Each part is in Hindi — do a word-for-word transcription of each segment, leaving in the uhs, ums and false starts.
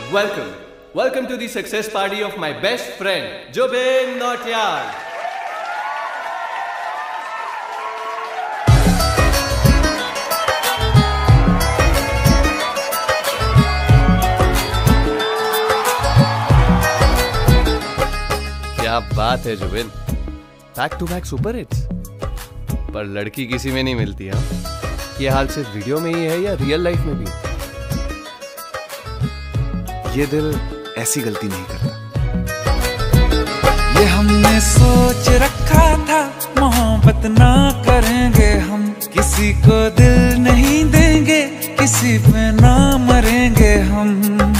Welcome. Welcome to the success party of my best friend, Jobin Nautiyal. क्या बात है Jubin, back to back super hits. पर लड़की किसी में नहीं मिलती। हाँ, ये हाल सिर्फ वीडियो में ही है या रियल लाइफ में भी? ये दिल ऐसी गलती नहीं करता। ये हमने सोच रखा था, मोहब्बत ना करेंगे हम, किसी को दिल नहीं देंगे, किसी पे ना मरेंगे हम।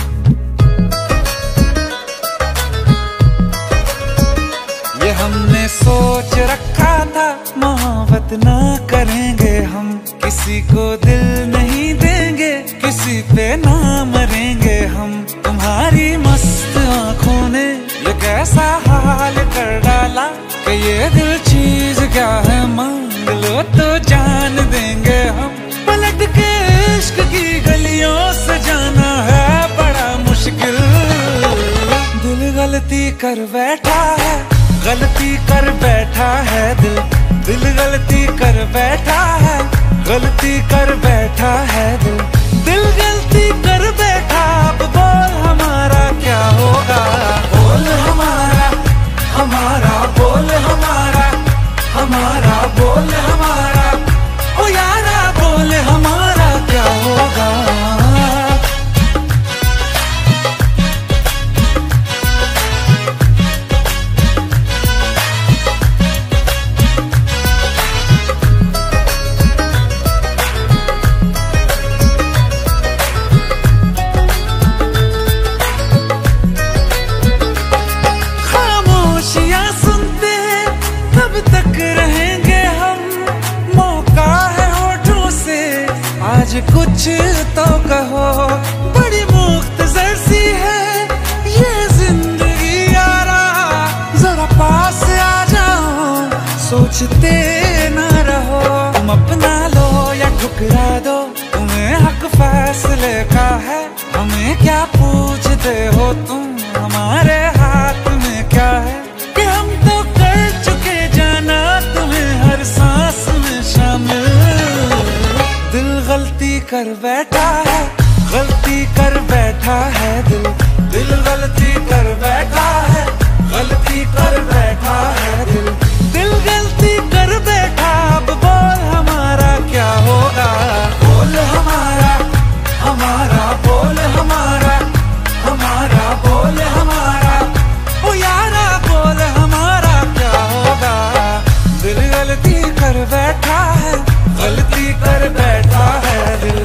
ये हमने सोच रखा था, मोहब्बत ना करेंगे हम, किसी को दिल नहीं देंगे, किसी पे ना मरेंगे हम। तुम्हारी मस्त आंखों ने ये कैसा हाल कर डाला कि ये दिल चीज क्या है, मांग लो तो जान देंगे हम। पलट के इश्क की गलियों से जाना है बड़ा मुश्किल। दिल गलती कर बैठा है, गलती कर बैठा है दिल, दिल गलती कर बैठा है, गलती कर बैठा है दिल, दिल गलती कर बैठा। अब बोल हमारा क्या होगा, बोल हमारा हमारा बोल हमारा हमारा बोल हमारा, ओ यारा बोल हमारा क्या होगा। कुछ तो कहो, बड़ी मुख्तसर सी है ये जिंदगी यारा, जरा पास आ जाओ, सोचते ना रहो। तुम अपना लो या ठुकरा दो, तुम्हें हक फैसले का है, हमें क्या पूछते हो तुम, हमारे हाथ में क्या है कि हम तो कर चुके जाना तुम्हें हर सांस में शामिल। दिल गलती कर बैठा है, गलती कर बैठा है दिल, दिल गलती कर बैठा है, गलती कर बैठा है दिल, दिल गलती कर बैठा। अब बोल हमारा क्या होगा, बोल हमारा हमारा बोल हमारा हमारा बोल हमारा, ओ यारा बोल हमारा क्या होगा। दिल गलती कर बैठा है, गलती कर बैठा है दिल।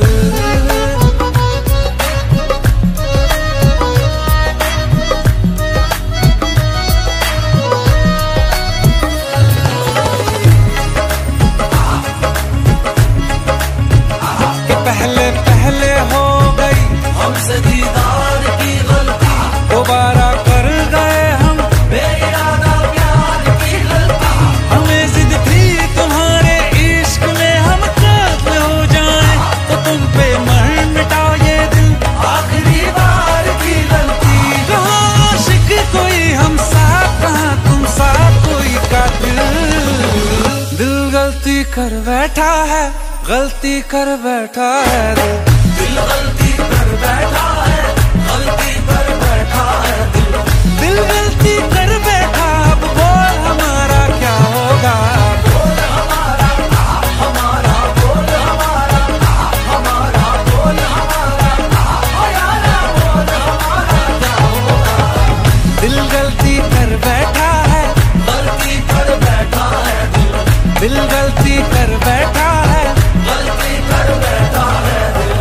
कि पहले पहले हो गई हमसे दीदार की गलती, दोबारा कर गए हम बेइरादा प्यार की गलती। हमें जिद थी तुम्हारे इश्क में हम कब हो जाएं, तो तुम पे मर मिटाओ ये दिल, आखिरी बार की गलती। कहाँ आशिक कोई हम साथ, कहाँ तुम साथ कोई कातिल। दिल गलती कर बैठा है, गलती कर बैठा है दिल, दिल गलती कर बैठा है, गलती कर बैठा है दिल, दिल गलती कर बैठा। अब बोल हमारा क्या होगा, बोल हमारा हमारा बोल हमारा हमारा बोल हमारा, ओ यारा बोल हमारा क्या होगा। दिल गलती कर बैठा है, गलती कर बैठा है दिल, दिल गलती कर बैठा है, गलती कर बैठा है दिल,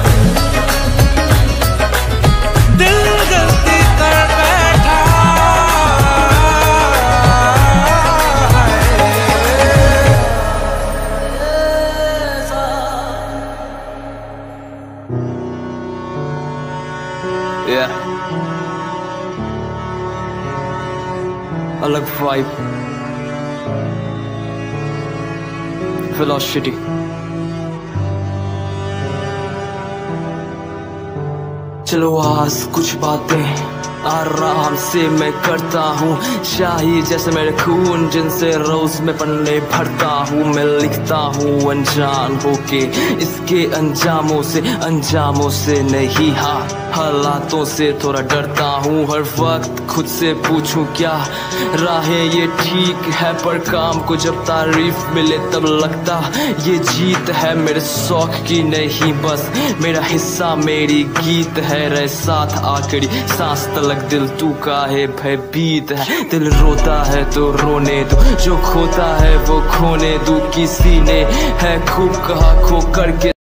दिल गलती कर बैठा है। Yeah. अलग वाइब, वेलोसिटी, चलो आज कुछ बातें आराम से मैं करता हूँ, शाही जैसे मेरे खून जिनसे रोज में पन्ने भरता हूँ। मैं लिखता हूँ अनजान होके इसके अंजामों से, अंजामों से नहीं, हाँ हालातों से थोड़ा डरता हूँ। हर वक्त खुद से पूछूं क्या राहें ये ठीक है, पर काम को जब तारीफ मिले तब लगता ये जीत है। मेरे शौक की नहीं बस मेरा हिस्सा, मेरी गीत है रे साथ आखिरी सांस तलक। दिल तू काहे भयभीत है, दिल रोता है तो रोने दो, जो खोता है वो खोने दो। किसी ने है खूब कहा खो करके